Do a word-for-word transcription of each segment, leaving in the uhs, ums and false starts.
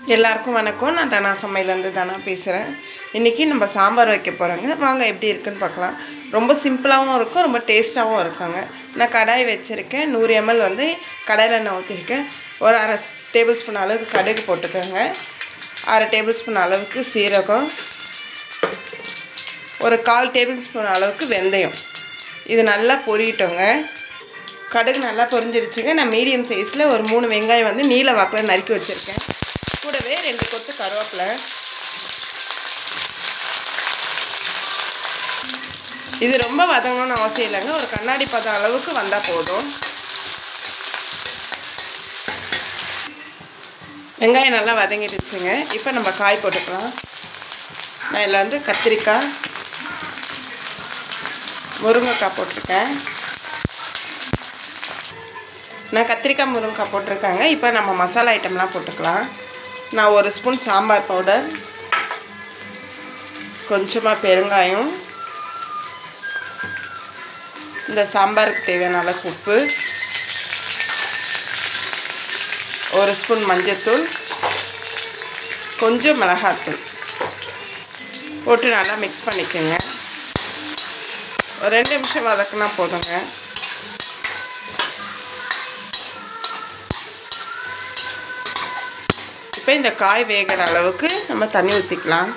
எல்லாருக்கும் வணக்கம். நான் தனா சமையலேருந்து தானா பேசுகிறேன். இன்றைக்கி நம்ம சாம்பார் வைக்க போகிறோங்க. வாங்க எப்படி இருக்குன்னு பார்க்கலாம். ரொம்ப சிம்பிளாகவும் இருக்கும், ரொம்ப டேஸ்ட்டாகவும் இருக்குங்க. நான் கடாய் வச்சுருக்கேன். நூறு எம்எல் வந்து கடாயில் எண்ணெய் ஊற்றிருக்கேன். ஒரு அரை டேபிள் ஸ்பூன் அளவுக்கு கடுகு போட்டுக்கோங்க. அரை டேபிள் ஸ்பூன் அளவுக்கு சீரகம், ஒரு கால் டேபிள் ஸ்பூன் அளவுக்கு வெந்தயம். இது நல்லா பொரியட்டோங்க. கடுகு நல்லா பொரிஞ்சிருச்சுங்க. நான் மீடியம் சைஸில் ஒரு மூணு வெங்காயம் வந்து நீல வாக்கில் நறுக்கி வச்சுருக்கேன். கூடவே ரெண்டு கொத்து கருவேப்பிலை. இது ரொம்ப வதங்கணும்னு அவசியம் இல்லைங்க. ஒரு கண்ணாடி பதம் அளவுக்கு வந்தால் போதும். வெங்காயம் நல்லா வதங்கிடுச்சுங்க. இப்போ நம்ம காய் போட்டுக்கலாம். நான் இதில் வந்து கத்திரிக்காய், முருங்கைக்காய் போட்டிருக்கேன். நான் கத்திரிக்காய் முருங்கைக்காய் போட்டிருக்காங்க. இப்போ நம்ம மசாலா ஐட்டம்லாம் போட்டுக்கலாம். நான் ஒரு ஸ்பூன் சாம்பார் பவுடர், கொஞ்சமாக பெருங்காயம், இந்த சாம்பாருக்கு தேவையான அளவுக்கு உப்பு, ஒரு ஸ்பூன் மஞ்சள்தூள், கொஞ்சம் மிளகாத்தூள் போட்டு நல்லா மிக்ஸ் பண்ணிக்கோங்க. ஒரு ரெண்டு நிமிஷம் வதக்குனா போதுங்க. இப்போ இந்த காய் வேகிற அளவுக்கு நம்ம தண்ணி ஊற்றிக்கலாம்.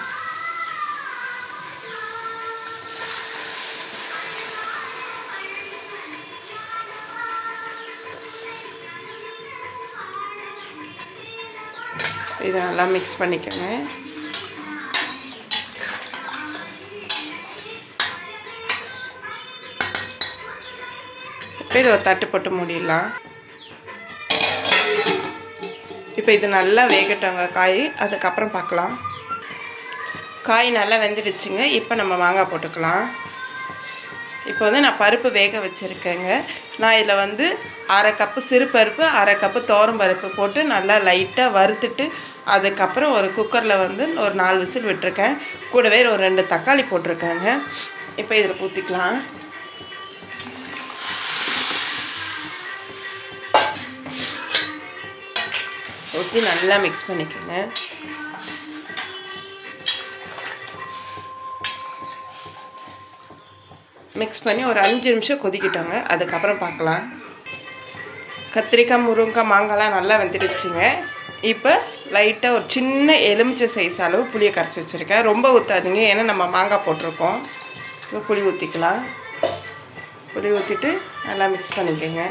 இதை நல்லா மிக்ஸ் பண்ணிக்கோங்க. இப்போ இதை ஒரு தட்டு போட்டு மூடிடலாம். இப்போ இது நல்லா வேகட்டோங்க காய், அதுக்கப்புறம் பார்க்கலாம். காய் நல்லா வெந்துடுச்சுங்க. இப்போ நம்ம மாங்காய் போட்டுக்கலாம். இப்போ வந்து நான் பருப்பு வேக வச்சுருக்கேங்க. நான் இதில் வந்து அரை கப்பு சிறு பருப்பு, அரை கப்பு துவரம் பருப்பு போட்டு நல்லா லைட்டாக வறுத்துட்டு அதுக்கப்புறம் ஒரு குக்கரில் வந்து ஒரு நாலு விசில் விட்டுருக்கேன். கூடவே ஒரு ரெண்டு தக்காளி போட்டிருக்கேங்க. இப்போ இதில் ஊற்றிக்கலாம். ஊற்றி நல்லா மிக்ஸ் பண்ணிக்கோங்க. மிக்ஸ் பண்ணி ஒரு அஞ்சு நிமிஷம் கொதிக்கிட்டோங்க. அதுக்கப்புறம் பார்க்கலாம். கத்திரிக்காய், முருங்கைக்காய், மாங்காய்லாம் நல்லா வெந்துடுச்சுங்க. இப்போ லைட்டாக ஒரு சின்ன எலுமிச்சை சைஸ் அளவு புளியை கரைச்சி வச்சுருக்கேன். ரொம்ப ஊற்றாதீங்க, ஏன்னா நம்ம மாங்காய் போட்டிருக்கோம். இப்போ புளி ஊற்றிக்கலாம். புளி ஊற்றிட்டு நல்லா மிக்ஸ் பண்ணிக்கோங்க.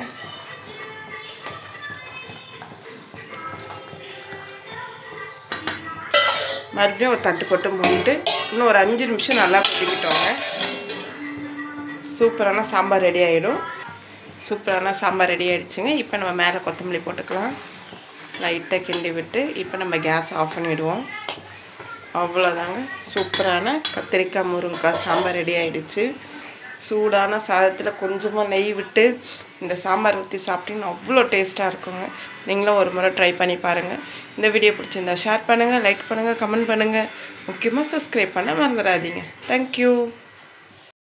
மறுபடியும் ஒரு தட்டு போட்டு மூடிட்டு இன்னும் ஒரு அஞ்சு நிமிஷம் நல்லா கொதிக்கிட்டோங்க. சூப்பரான சாம்பார் ரெடி ஆகிடும். சூப்பரான சாம்பார் ரெடி ஆகிடுச்சுங்க. இப்போ நம்ம மேலே கொத்தமல்லி போட்டுக்கலாம். லைட்டாக கிண்டி விட்டு இப்போ நம்ம கேஸ் ஆஃப் பண்ணிவிடுவோம். அவ்வளோதாங்க, சூப்பரான கத்திரிக்காய் முருங்கைக்காய் சாம்பார் ரெடி ஆகிடுச்சு. சூடான சாதத்தில் கொஞ்சமாக நெய் விட்டு இந்த சாம்பார் ஊற்றி சாப்பிட்டிங்கன்னா அவ்வளோ டேஸ்ட்டாக இருக்குங்க. நீங்களும் ஒரு முறை ட்ரை பண்ணி பாருங்கள். இந்த வீடியோ பிடிச்சிருந்தா ஷேர் பண்ணுங்கள், லைக் பண்ணுங்கள், கமெண்ட் பண்ணுங்கள். முக்கியமாக சப்ஸ்கிரைப் பண்ண மறந்துடாதீங்க. தேங்க்யூ.